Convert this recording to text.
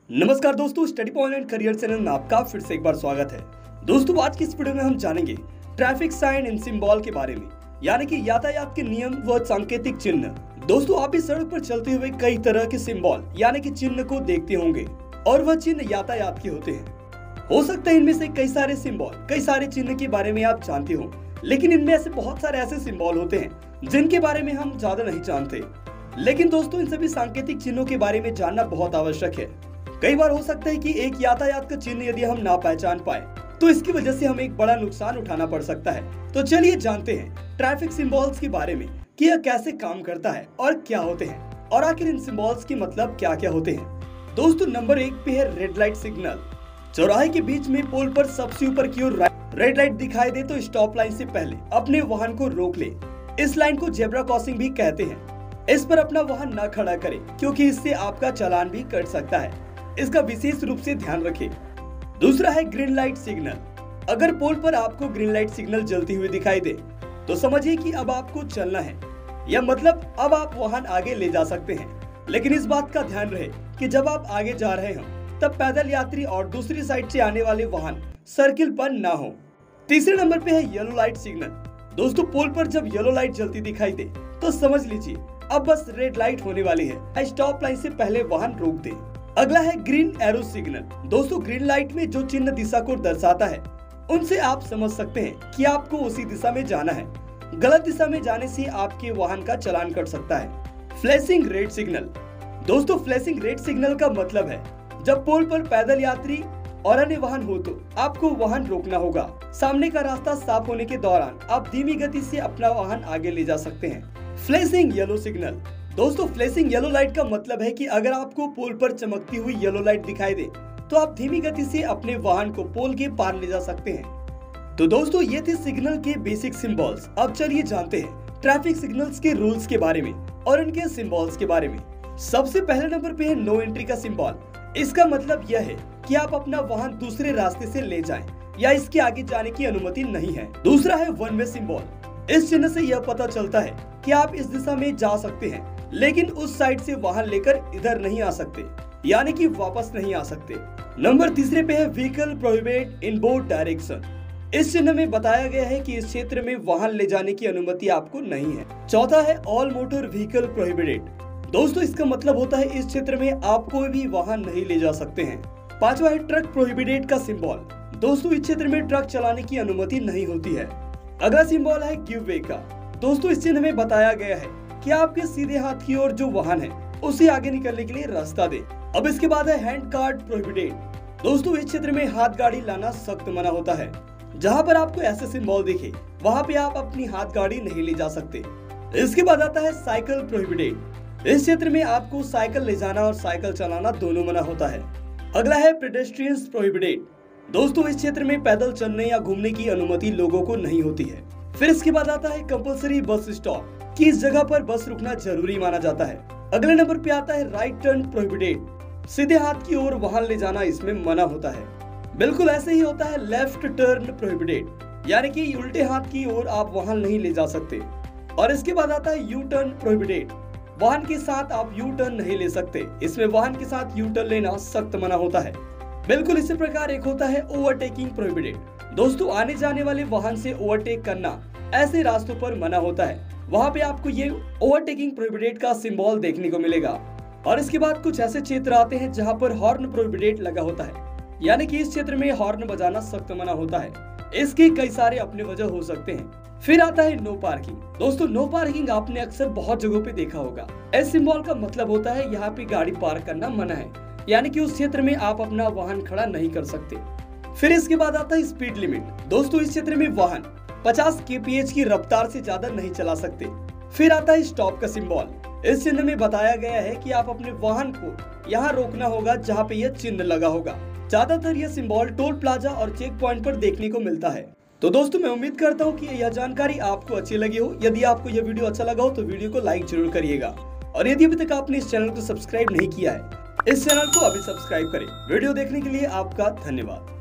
नमस्कार दोस्तों, study point and career channel में आपका फिर से एक बार स्वागत है। दोस्तों आज की इस वीडियो में हम जानेंगे ट्रैफिक साइन इन सिंबल के बारे में, यानी कि यातायात के नियम व सांकेतिक चिन्ह। दोस्तों आप इस सड़क पर चलते हुए कई तरह के सिंबल यानी कि चिन्ह को देखते होंगे और वह चिन्ह यातायात के होते हैं। हो सकता है इनमें से कई सारे सिंबल, कई सारे चिन्ह के बारे में आप जानते हो, लेकिन इनमें ऐसे बहुत सारे ऐसे सिंबल होते हैं जिनके बारे में हम ज्यादा नहीं जानते। लेकिन दोस्तों इन सभी सांकेतिक चिन्हों के बारे में जानना बहुत आवश्यक है। कई बार हो सकता है कि एक यातायात का चिन्ह यदि हम ना पहचान पाए तो इसकी वजह से हमें एक बड़ा नुकसान उठाना पड़ सकता है। तो चलिए जानते हैं ट्रैफिक सिंबल्स के बारे में कि यह कैसे काम करता है और क्या होते हैं और आखिर इन सिंबल्स के मतलब क्या क्या होते हैं। दोस्तों नंबर 1 पे है रेड लाइट सिग्नल। चौराहे के बीच में पोल पर सबसे ऊपर की ओर रेड लाइट दिखाई दे तो स्टॉप लाइन से पहले अपने वाहन को रोक ले। इस लाइन को जेब्रा क्रॉसिंग भी कहते हैं। इस पर अपना वाहन न खड़ा करें क्योंकि इससे आपका चालान भी कट सकता है, इसका विशेष रूप से ध्यान रखें। दूसरा है ग्रीन लाइट सिग्नल। अगर पोल पर आपको ग्रीन लाइट सिग्नल जलती हुई दिखाई दे तो समझिए कि अब आपको चलना है, या मतलब अब आप वाहन आगे ले जा सकते हैं। लेकिन इस बात का ध्यान रहे कि जब आप आगे जा रहे हो तब पैदल यात्री और दूसरी साइड से आने वाले वाहन सर्किल पर ना हो। तीसरे नंबर पे है येलो लाइट सिग्नल। दोस्तों पोल पर जब येलो लाइट जलती दिखाई दे तो समझ लीजिए अब बस रेड लाइट होने वाली है, स्टॉप लाइन से पहले वाहन रोक दे। अगला है ग्रीन एरो सिग्नल। दोस्तों ग्रीन लाइट में जो चिन्ह दिशा को दर्शाता है उनसे आप समझ सकते हैं कि आपको उसी दिशा में जाना है। गलत दिशा में जाने से आपके वाहन का चालान कट सकता है। Flashing red signal. दोस्तों फ्लैशिंग रेड सिग्नल का मतलब है जब पोल पर पैदल यात्री और अन्य वाहन हो तो आपको वाहन रोकना होगा। सामने का रास्ता साफ होने के दौरान आप धीमी गति से अपना वाहन आगे ले जा सकते हैं। Flashing yellow signal. दोस्तों फ्लैशिंग येलो लाइट का मतलब है कि अगर आपको पोल पर चमकती हुई येलो लाइट दिखाई दे तो आप धीमी गति से अपने वाहन को पोल के पार ले जा सकते हैं। तो दोस्तों ये थे सिग्नल के बेसिक सिंबल्स। अब चलिए जानते हैं ट्रैफिक सिग्नल्स के रूल्स के बारे में और इनके सिंबल्स के बारे में। सबसे पहले नंबर पे है नो एंट्री का सिंबल। इसका मतलब यह है कि आप अपना वाहन दूसरे रास्ते से ले जाएं या इसके आगे जाने की अनुमति नहीं है। दूसरा है वन वे सिंबल। इस चिन्ह से यह पता चलता है कि आप इस दिशा में जा सकते हैं लेकिन उस साइड से वाहन लेकर इधर नहीं आ सकते, यानी कि वापस नहीं आ सकते। नंबर तीसरे पे है vehicle prohibited in both direction. इस चिन्ह में बताया गया है कि इस क्षेत्र में वाहन ले जाने की अनुमति आपको नहीं है। चौथा है ऑल मोटर व्हीकल प्रोहिबिटेड। दोस्तों इसका मतलब होता है इस क्षेत्र में आप कोई भी वाहन नहीं ले जा सकते हैं। पांचवा है ट्रक प्रोहिबिटेड का सिंबल। दोस्तों इस क्षेत्र में ट्रक चलाने की अनुमति नहीं होती है। अगला सिंबल है गिव वे का। दोस्तों इस चिन्ह में बताया गया है कि आपके सीधे हाथ की ओर जो वाहन है उसे आगे निकलने के लिए रास्ता दे। अब इसके बाद है हैंड कार्ड प्रोहिबिटेड। दोस्तों इस क्षेत्र में हाथ गाड़ी लाना सख्त मना होता है। जहां पर आपको ऐसे सिंबल दिखे वहां पे आप अपनी हाथ गाड़ी नहीं ले जा सकते। इसके बाद आता है साइकिल प्रोहिबिटेड। इस क्षेत्र में आपको साइकिल ले जाना और साइकिल चलाना दोनों मना होता है। अगला है पेडेस्ट्रियंस प्रोहिबिटेड। दोस्तों इस क्षेत्र में पैदल चलने या घूमने की अनुमति लोगों को नहीं होती है। फिर इसके बाद आता है कंपल्सरी बस स्टॉप, कि इस जगह पर बस रुकना जरूरी माना जाता है। अगले नंबर पे आता है राइट टर्न प्रोहिबिटेड। सीधे हाथ की ओर वाहन ले जाना इसमें मना होता है। बिल्कुल ऐसे ही होता है लेफ्ट टर्न प्रोहिबिटेड, यानी कि उल्टे हाथ की ओर आप वाहन नहीं ले जा सकते। और इसके बाद आता है यू टर्न प्रोहिबिटेड। वाहन के साथ आप यू टर्न नहीं ले सकते, इसमें वाहन के साथ यू टर्न लेना सख्त मना होता है। बिल्कुल इसी प्रकार एक होता है ओवरटेकिंग प्रोहिबिटेड। दोस्तों आने जाने वाले वाहन से ओवरटेक करना ऐसे रास्तों पर मना होता है। वहां पे आपको ये ओवरटेकिंग प्रोहिबिटेड का सिंबल देखने को मिलेगा। और इसके बाद कुछ ऐसे क्षेत्र आते हैं जहां पर हॉर्न प्रोहिबिटेड लगा होता है, यानी कि इस क्षेत्र में हॉर्न बजाना सख्त मना होता है। इसके कई सारे अपने वजह हो सकते हैं। फिर आता है नो पार्किंग। दोस्तों नो पार्किंग आपने अक्सर बहुत जगहों पे देखा होगा। इस सिंबल का मतलब होता है यहाँ पे गाड़ी पार्क करना मना है, यानी कि उस क्षेत्र में आप अपना वाहन खड़ा नहीं कर सकते। फिर इसके बाद आता है स्पीड लिमिट। दोस्तों इस क्षेत्र में वाहन 50 kph की रफ्तार से ज्यादा नहीं चला सकते। फिर आता है स्टॉप का सिंबल। इस चिन्ह में बताया गया है कि आप अपने वाहन को यहाँ रोकना होगा जहाँ पे यह चिन्ह लगा होगा। ज्यादातर यह सिंबल टोल प्लाजा और चेक पॉइंट पर देखने को मिलता है। तो दोस्तों मैं उम्मीद करता हूँ कि यह जानकारी आपको अच्छी लगी हो। यदि आपको यह वीडियो अच्छा लगा हो तो वीडियो को लाइक जरूर करिएगा, और यदि अभी तक आपने इस चैनल को सब्सक्राइब नहीं किया है, इस चैनल को अभी सब्सक्राइब करें। वीडियो देखने के लिए आपका धन्यवाद।